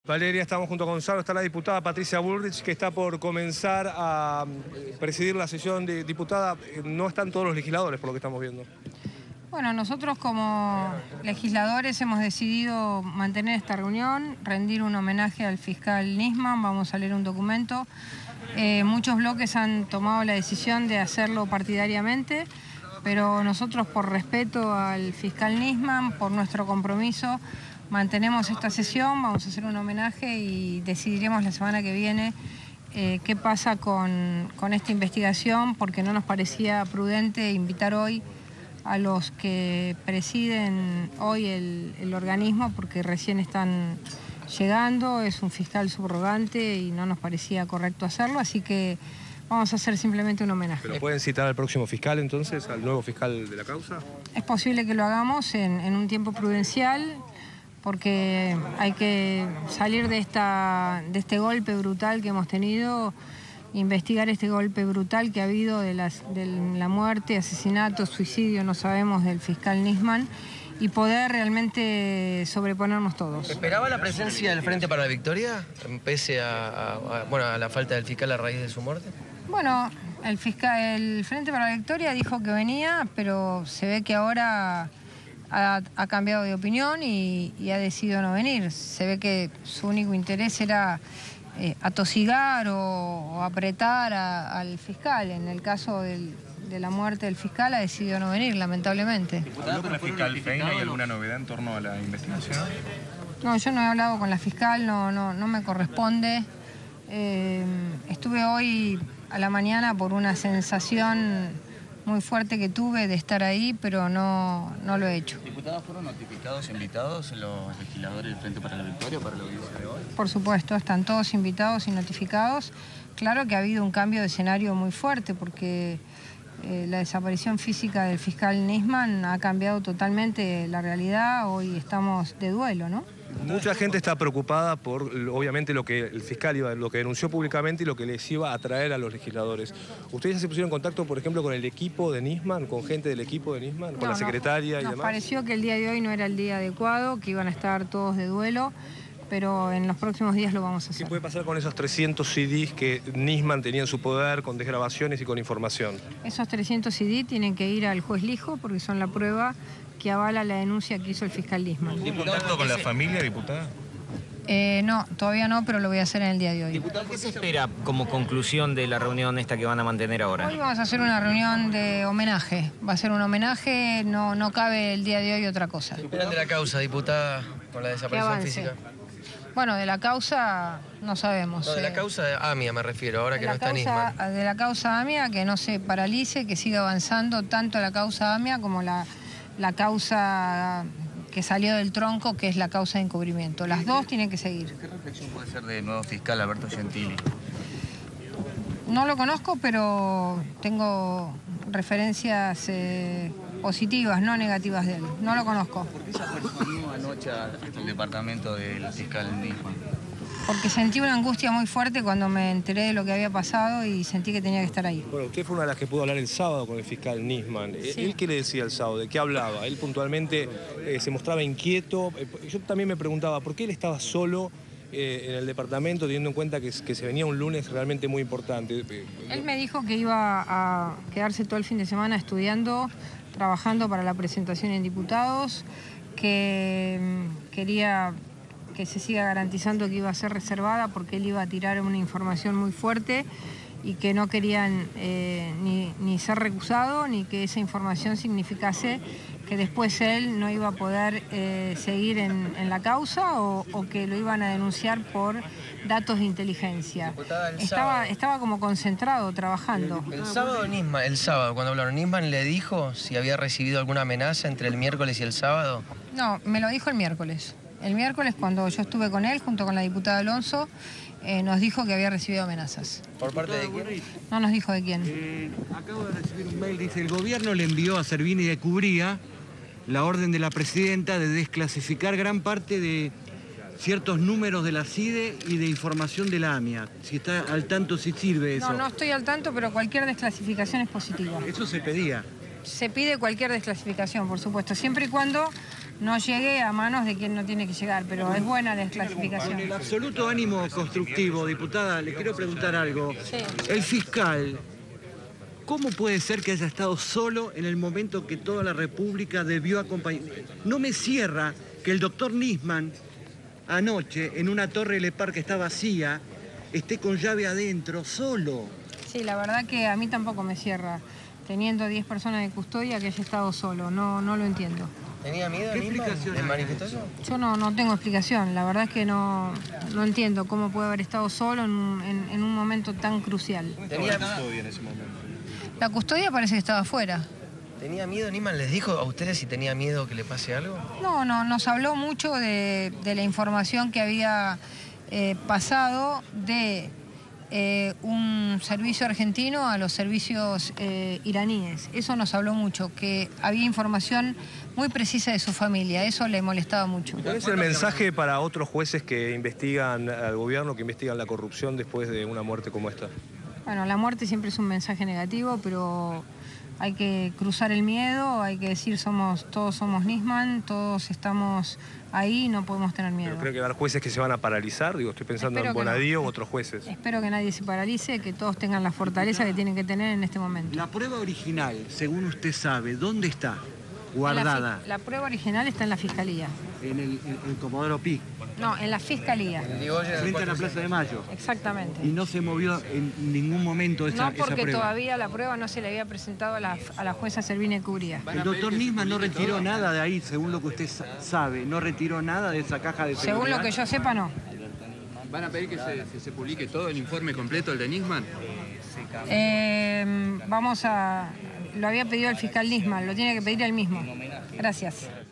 Valeria, estamos junto a Gonzalo, está la diputada Patricia Bullrich, que está por comenzar a presidir la sesión de diputada. No están todos los legisladores, por lo que estamos viendo. Bueno, nosotros como legisladores hemos decidido mantener esta reunión, rendir un homenaje al fiscal Nisman, vamos a leer un documento. Muchos bloques han tomado la decisión de hacerlo partidariamente, pero nosotros, por respeto al fiscal Nisman, por nuestro compromiso, mantenemos esta sesión, vamos a hacer un homenaje y decidiremos la semana que viene qué pasa con esta investigación, porque no nos parecía prudente invitar hoy a los que presiden hoy el organismo, porque recién están llegando, es un fiscal subrogante y no nos parecía correcto hacerlo, así que vamos a hacer simplemente un homenaje. ¿Pero pueden citar al próximo fiscal entonces, al nuevo fiscal de la causa? Es posible que lo hagamos en un tiempo prudencial, porque hay que salir de este golpe brutal que hemos tenido, investigar este golpe brutal que ha habido de la muerte, asesinato, suicidio, no sabemos, del fiscal Nisman, y poder realmente sobreponernos todos. ¿Esperaba la presencia del Frente para la Victoria, pese a la falta del fiscal a raíz de su muerte? Bueno, el Frente para la Victoria dijo que venía, pero se ve que ahora ha cambiado de opinión y ha decidido no venir. Se ve que su único interés era atosigar o apretar al fiscal. En el caso de la muerte del fiscal ha decidido no venir, lamentablemente. ¿Habló con la fiscal Feina? ¿Hay alguna novedad en torno a la investigación? No, yo no he hablado con la fiscal, no me corresponde. Estuve hoy a la mañana por una sensación muy fuerte que tuve de estar ahí, pero no lo he hecho. ¿Diputados fueron notificados, invitados los legisladores del Frente para la Victoria para la audiencia de hoy? Por supuesto, están todos invitados y notificados. Claro que ha habido un cambio de escenario muy fuerte, porque la desaparición física del fiscal Nisman ha cambiado totalmente la realidad. Hoy estamos de duelo, ¿no? Mucha gente está preocupada por, obviamente, lo que el fiscal lo que denunció públicamente y lo que les iba a traer a los legisladores. ¿Ustedes ya se pusieron en contacto, por ejemplo, con el equipo de Nisman, con gente del equipo de Nisman, con la secretaria y demás? Nos pareció que el día de hoy no era el día adecuado, que iban a estar todos de duelo, pero en los próximos días lo vamos a hacer. ¿Qué puede pasar con esos 300 CDs que Nisman tenía en su poder, con desgrabaciones y con información? Esos 300 CD tienen que ir al juez Lijo, porque son la prueba que avala la denuncia que hizo el fiscal Nisman. ¿Tiene contacto con la familia, diputada? No, todavía no, pero lo voy a hacer en el día de hoy. Diputado, ¿qué se espera como conclusión de la reunión esta que van a mantener ahora? Hoy vamos a hacer una reunión de homenaje. Va a ser un homenaje, no cabe el día de hoy otra cosa. ¿Qué esperan de la causa, diputada, con la desaparición física? Bueno, de la causa no sabemos. No, de la causa de AMIA me refiero, ahora que no está Nisman. De la causa AMIA, que no se paralice, que siga avanzando tanto la causa AMIA como la causa que salió del tronco, que es la causa de encubrimiento. Las dos tienen que seguir. ¿Qué reflexión puede ser del nuevo fiscal Alberto Gentili? No lo conozco, pero tengo referencias positivas, no negativas de él. No lo conozco. ¿Por qué se apersonó anoche hasta el departamento del fiscal Nisman? Porque sentí una angustia muy fuerte cuando me enteré de lo que había pasado y sentí que tenía que estar ahí. Bueno, usted fue una de las que pudo hablar el sábado con el fiscal Nisman. Sí. ¿Él qué le decía el sábado? ¿De qué hablaba? Él puntualmente se mostraba inquieto. Yo también me preguntaba, ¿por qué él estaba solo en el departamento, teniendo en cuenta que se venía un lunes realmente muy importante? Él me dijo que iba a quedarse todo el fin de semana estudiando, trabajando para la presentación en diputados, que quería que se siga garantizando que iba a ser reservada porque él iba a tirar una información muy fuerte y que no querían ni ser recusado ni que esa información significase que después él no iba a poder seguir en la causa o que lo iban a denunciar por datos de inteligencia. Estaba como concentrado, trabajando. El sábado cuando hablaron, ¿Nisman le dijo si había recibido alguna amenaza entre el miércoles y el sábado? No, me lo dijo el miércoles. El miércoles, cuando yo estuve con él, junto con la diputada Alonso, nos dijo que había recibido amenazas. ¿Por parte de quién? No nos dijo de quién. Acabo de recibir un mail, dice, el gobierno le envió a Servini de Cubría la orden de la presidenta de desclasificar gran parte de ciertos números de la CIDE y de información de la AMIA. Si está al tanto, si sirve eso. No estoy al tanto, pero cualquier desclasificación es positiva. Eso se pedía. Se pide cualquier desclasificación, por supuesto, siempre y cuando no llegue a manos de quien no tiene que llegar, pero es buena la Con desclasificación. el absoluto ánimo constructivo, diputada, le quiero preguntar algo. Sí. El fiscal, ¿cómo puede ser que haya estado solo en el momento que toda la República debió acompañar? No me cierra que el doctor Nisman anoche en una torre Lepar que está vacía esté con llave adentro, solo. Sí, la verdad que a mí tampoco me cierra, teniendo 10 personas de custodia, que haya estado solo, no lo entiendo. ¿Tenía miedo ¿Qué Nisman? explicación ¿Les hay? manifestó eso? Yo no tengo explicación, la verdad es que no entiendo cómo puede haber estado solo en un momento tan crucial. ¿Tenía, Todo en ese momento. La custodia parece que estaba afuera. ¿Tenía miedo Nisman? ¿Les dijo a ustedes si tenía miedo que le pase algo? No, nos habló mucho de la información que había pasado de un servicio argentino a los servicios iraníes. Eso nos habló mucho, que había información muy precisa de su familia. Eso le molestaba mucho. ¿Cuál es el mensaje para otros jueces que investigan al gobierno, que investigan la corrupción después de una muerte como esta? Bueno, la muerte siempre es un mensaje negativo, pero hay que cruzar el miedo, hay que decir todos somos Nisman, todos estamos ahí, no podemos tener miedo. Pero creo que va a haber jueces que se van a paralizar, digo, estoy pensando Espero en que no. Bonadío u otros jueces. Espero que nadie se paralice, que todos tengan la fortaleza que tienen que tener en este momento. La prueba original, según usted sabe, ¿dónde está guardada? La prueba original está en la Fiscalía. En el Comodoro Pi, No, en la Fiscalía. frente a la Plaza de Mayo. Exactamente. Y no se movió en ningún momento esa No, porque prueba. todavía la prueba no se le había presentado a la jueza Servine Cubría. El doctor Nisman no retiró nada de ahí, según lo que usted sabe. No retiró nada de esa caja de seguridad. Según lo que yo sepa, no. ¿Van a pedir que se publique todo el informe completo, el de Nisman? Lo había pedido el fiscal Nisman, lo tiene que pedir él mismo. Gracias.